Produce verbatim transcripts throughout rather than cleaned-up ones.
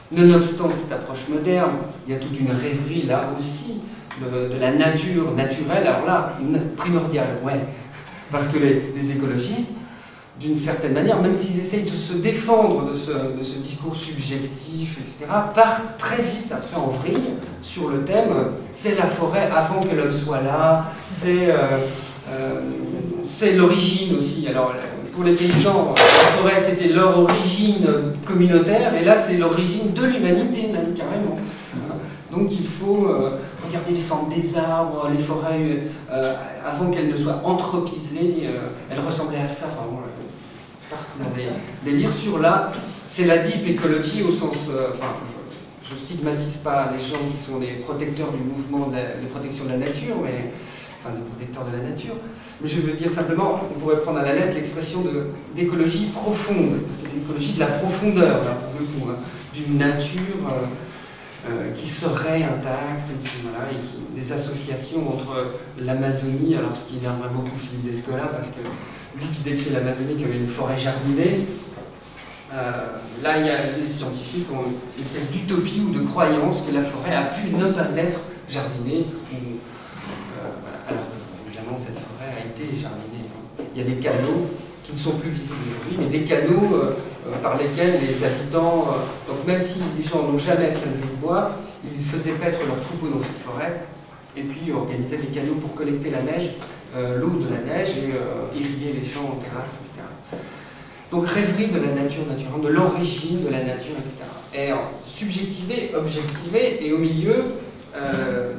Nonobstant cette approche moderne, il y a toute une rêverie là aussi de, de la nature naturelle, alors là, primordiale, ouais. Parce que les, les écologistes, d'une certaine manière, même s'ils essayent de se défendre de ce, de ce discours subjectif, et cetera, partent très vite après en vrille sur le thème « c'est la forêt avant que l'homme soit là », c'est euh, euh, l'origine aussi. Alors, pour les paysans, la forêt c'était leur origine communautaire, et là c'est l'origine de l'humanité, même carrément. Donc il faut euh, regarder les formes des arbres, les forêts, euh, avant qu'elles ne soient anthropisées, euh, elles ressemblaient à ça. Enfin, bon, partent dans des délires sur là, c'est la deep ecology au sens, euh, enfin, je, je stigmatise pas les gens qui sont des protecteurs du mouvement de, la, de protection de la nature, mais enfin des protecteurs de la nature. Mais je veux dire simplement, on pourrait prendre à la lettre l'expression d'écologie profonde, parce que l'écologie de la profondeur, là, pour le coup, hein, d'une nature euh, euh, qui serait intacte, et puis, voilà, et qui, des associations entre l'Amazonie, alors ce qui énerverait beaucoup Philippe Descola, parce que lui qui décrit l'Amazonie comme une forêt jardinée, euh, là il y a des scientifiques qui ont une espèce d'utopie ou de croyance que la forêt a pu ne pas être jardinée, ou, euh, voilà, alors que évidemment cette forêt a été jardinée. Il y a des canaux qui ne sont plus visibles aujourd'hui, mais des canaux euh, euh, par lesquels les habitants, euh, donc même si les gens n'ont jamais prélevé de bois, ils faisaient paître leurs troupeaux dans cette forêt, et puis organisaient des canaux pour collecter la neige, euh, l'eau de la neige, et euh, irriguer les champs en terrasse, et cetera. Donc rêverie de la nature naturelle, de l'origine de la nature, et cetera. Et alors, subjectivé, objectivé, et au milieu, euh,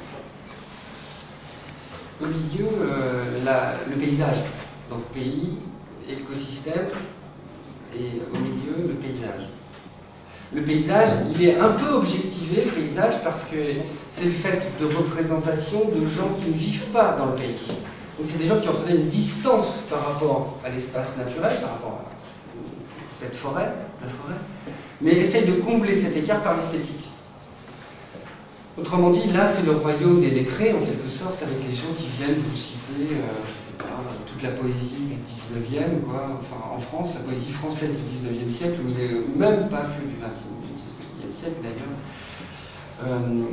au milieu, euh, la, le paysage. Donc pays, écosystème, et au milieu, le paysage. Le paysage, il est un peu objectivé, le paysage, parce que c'est le fait de représentation de gens qui ne vivent pas dans le pays. Donc c'est des gens qui entretiennent une distance par rapport à l'espace naturel, par rapport à cette forêt, la forêt, mais essayent de combler cet écart par l'esthétique. Autrement dit, là, c'est le royaume des lettrés, en quelque sorte, avec les gens qui viennent vous citer, euh, je sais pas, toute la poésie du dix-neuvième, quoi, enfin, en France, la poésie française du dix-neuvième siècle, ou, il est, ou même pas que du vingtième siècle, d'ailleurs, euh,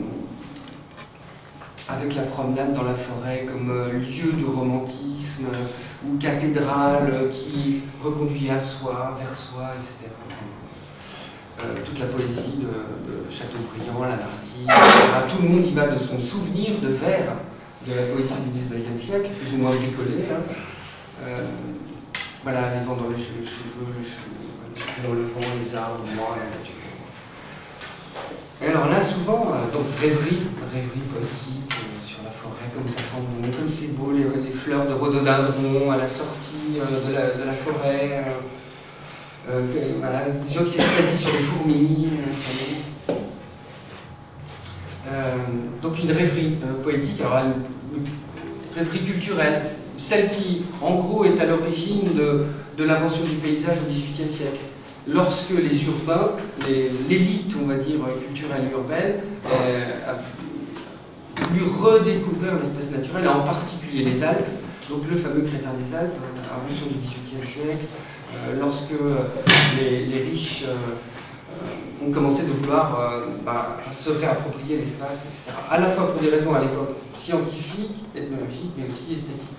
avec la promenade dans la forêt comme euh, lieu de romantisme, euh, ou cathédrale euh, qui reconduit à soi, vers soi, et cetera. Euh, toute la poésie de, de Chateaubriand, Lamartine, et cetera. Tout le monde y va de son souvenir de vers de la poésie du dix-neuvième siècle, plus ou moins bricolé. Hein. Euh, voilà, les vents dans les cheveux, les cheveux, les cheveux, les cheveux dans le vent, les arbres, moi, la nature. Et alors là, souvent, euh, donc rêverie, rêverie poétique euh, sur la forêt, comme ça sent bon, comme c'est beau, les, les fleurs de rhododendron à la sortie euh, de, la, de la forêt. Euh, Euh, que, voilà, des gens qui s'extasient sur les fourmis. Euh, euh, donc une rêverie euh, poétique, alors une, une rêverie culturelle, celle qui en gros est à l'origine de, de l'invention du paysage au dix-huitième siècle. Lorsque les urbains, l'élite on va dire culturelle urbaine, euh, a voulu redécouvrir l'espace naturel, en particulier les Alpes, donc le fameux crétin des Alpes, la révolution du dix-huitième siècle. Euh, lorsque euh, les, les riches euh, euh, ont commencé de vouloir euh, bah, se réapproprier l'espace, et cetera. À la fois pour des raisons à l'époque scientifiques, ethnologiques, mais aussi esthétiques.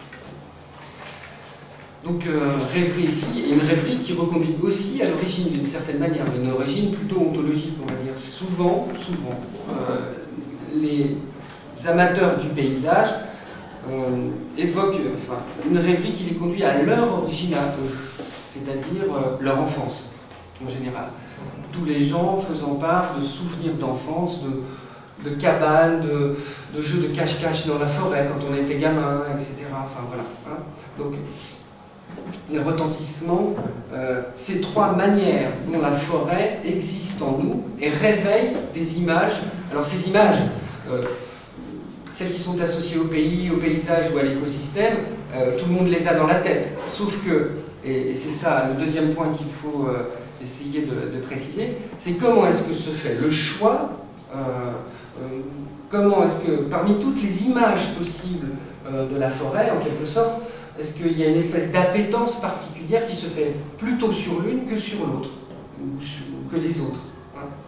Donc euh, rêverie ici, et une rêverie qui reconduit aussi à l'origine d'une certaine manière, une origine plutôt ontologique, on va dire. Souvent, souvent, euh, les amateurs du paysage euh, évoquent enfin, une rêverie qui les conduit à leur origine à eux. C'est-à-dire euh, leur enfance, en général. Tous les gens faisant part de souvenirs d'enfance, de, de cabanes, de, de jeux de cache-cache dans la forêt quand on était gamin, et cetera. Enfin voilà. Hein. Donc, le retentissement, euh, ces trois manières dont la forêt existe en nous et réveille des images. Alors ces images, euh, celles qui sont associées au pays, au paysage ou à l'écosystème, euh, tout le monde les a dans la tête, sauf que et c'est ça le deuxième point qu'il faut euh, essayer de, de préciser, c'est comment est-ce que se fait le choix, euh, euh, comment est-ce que, parmi toutes les images possibles euh, de la forêt, en quelque sorte, est-ce qu'il y a une espèce d'appétence particulière qui se fait plutôt sur l'une que sur l'autre, ou, ou que les autres, hein.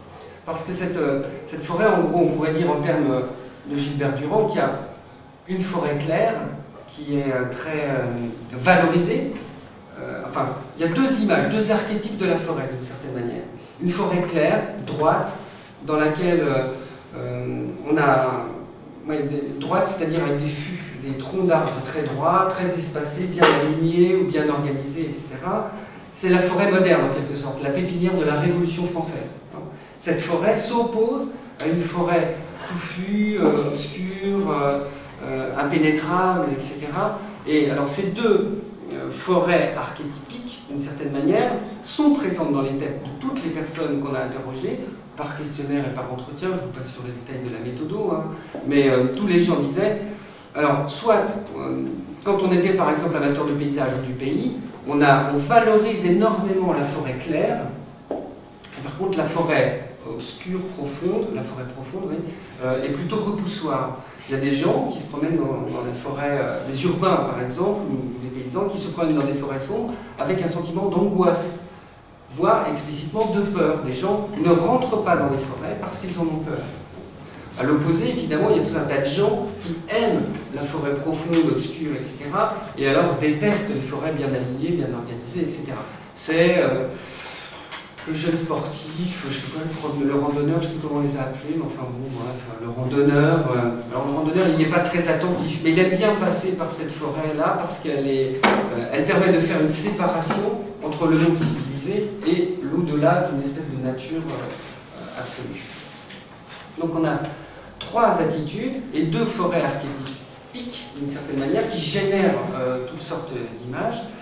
Parce que cette, cette forêt, en gros, on pourrait dire en termes de Gilbert Durand, qu'il y a une forêt claire qui est très euh, valorisée. Euh, enfin, il y a deux images, deux archétypes de la forêt, d'une certaine manière. Une forêt claire, droite, dans laquelle euh, on a... Ouais, des, droite, c'est-à-dire avec des fûts, des troncs d'arbres très droits, très espacés, bien alignés ou bien organisés, et cetera. C'est la forêt moderne, en quelque sorte, la pépinière de la Révolution française. Cette forêt s'oppose à une forêt touffue, euh, obscure, euh, euh, impénétrable, et cetera. Et alors ces deux euh, forêts archétypiques, d'une certaine manière, sont présentes dans les têtes de toutes les personnes qu'on a interrogées, par questionnaire et par entretien, je vous passe sur les détails de la méthode, hein, mais euh, tous les gens disaient, alors soit, euh, quand on était par exemple amateur de paysage ou du pays, on, a, on valorise énormément la forêt claire, et par contre la forêt obscure, profonde, la forêt profonde, oui, euh, est plutôt repoussoire. Il y a des gens qui se promènent dans, dans les forêts, euh, des urbains par exemple, ou des paysans qui se promènent dans des forêts sombres avec un sentiment d'angoisse, voire explicitement de peur. Des gens ne rentrent pas dans les forêts parce qu'ils en ont peur. À l'opposé, évidemment, il y a tout un tas de gens qui aiment la forêt profonde, obscure, et cetera, et alors détestent les forêts bien alignées, bien organisées, et cetera. C'est euh, le jeune sportif, je ne sais pas, le randonneur, je ne sais plus comment on les a appelés, mais enfin bon, bref, le randonneur. Euh, alors le randonneur, il n'y est pas très attentif, mais il aime bien passer par cette forêt-là parce qu'elle est, euh, elle permet de faire une séparation entre le monde civilisé et l'au-delà d'une espèce de nature euh, absolue. Donc on a trois attitudes et deux forêts archétypiques, d'une certaine manière, qui génèrent euh, toutes sortes d'images.